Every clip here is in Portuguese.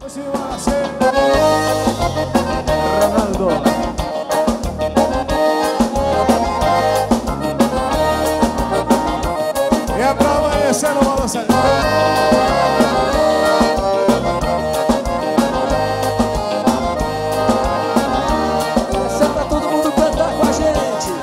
Ronaldo. E é pra amanhecer no balanço. Essa é pra todo mundo cantar com a gente.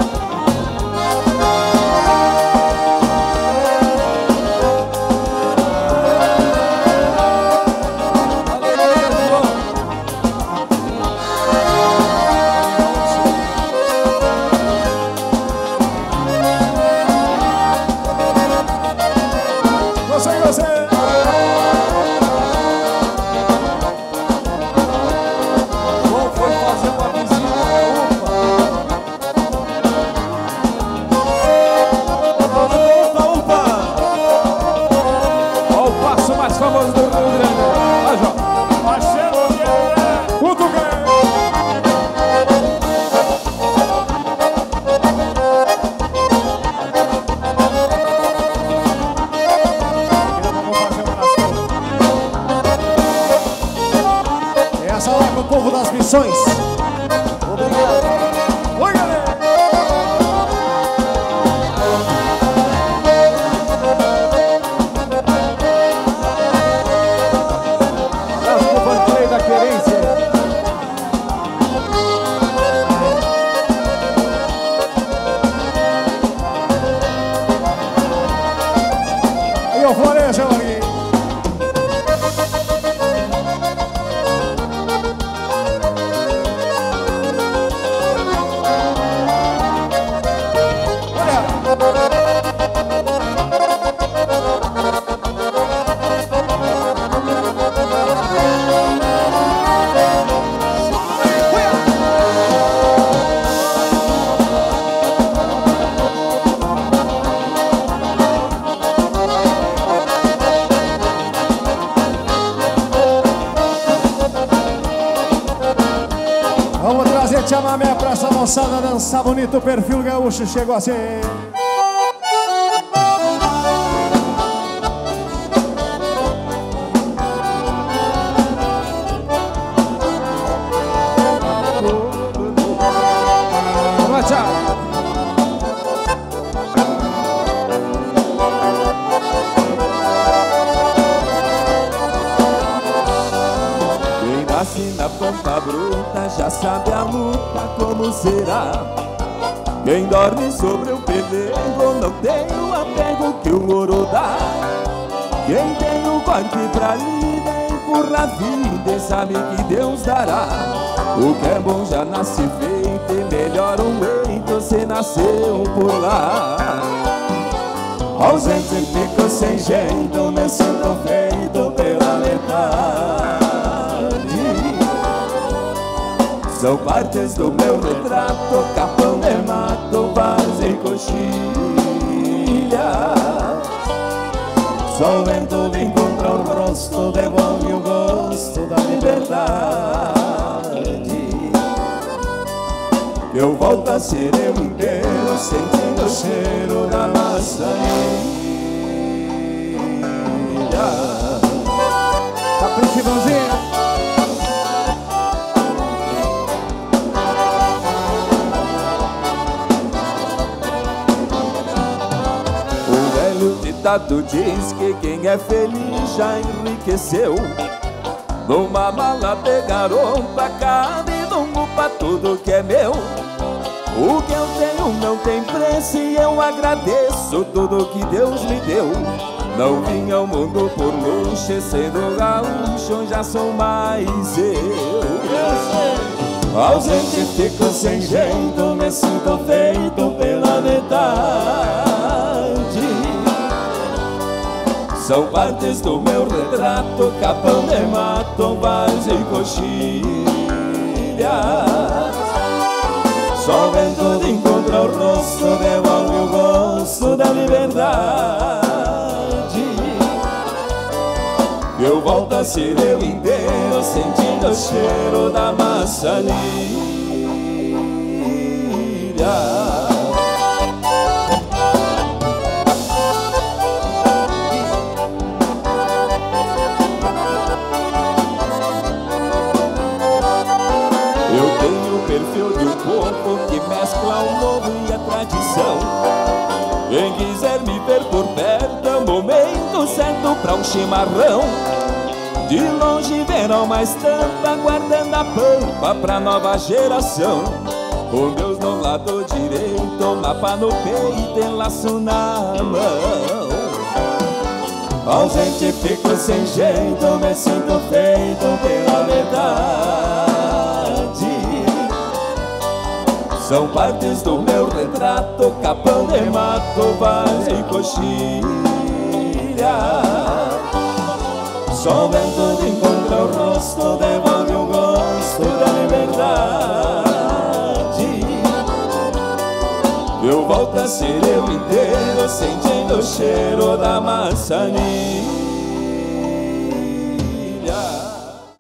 Povo das Missões. Obrigado. Oi, galera. Abraço pro Vantley da Querência. E o Florença, Marinho. Vamos trazer chamamé pra essa moçada dançar bonito. O perfil gaúcho chegou assim. Vamos, tchau. Quem nasce na ponta bruta já sabe a luta como será. Quem dorme sobre o pelego não tem o apego que o ouro dá. Quem tem o corte pra lida empurra a vida e sabe que Deus dará. O que é bom já nasce feito e melhor um eito se nasceu por lá. Ausente fico sem jeito, me sinto feito pela metade. São partes do meu retrato, capão de mato, vaza e coxilha. Só o vento vem contra o rosto, devolve o gosto da liberdade. Eu volto a ser eu inteiro, sentindo o cheiro da maçanilha. Capricho, Ivanzinho. O velho ditado diz que quem é feliz já enriqueceu. Numa mala de garopa cabe pra tudo que é meu. O que eu tenho não tem preço e eu agradeço tudo que Deus me deu. Não vim ao mundo por luxo e sendo gaúcho já sou mais eu. Ausente fico sem jeito, me sinto feito pela metade. São partes do meu retrato, capão de mato, vaza e coxilha. Só o vento de encontrar o rosto, devolve o gosto da liberdade. Eu volto a ser eu inteiro, sentindo o cheiro da maçanilha. perfil de um povo que mescla o novo e a tradição. Quem quiser me ver por perto, é o momento certo pra um chimarrão. De longe verão uma estampa guardando a pampa pra nova geração. Com Deus no lado direito, mapa no peito e laço na mão. Ausente fico sem jeito, me sinto feito pela verdade. São partes do meu retrato, capão de mato, vale e coxilha. Só o vento de encontrar o rosto devolve o gosto da liberdade. Eu volto a ser eu inteiro, sentindo o cheiro da maçanilha.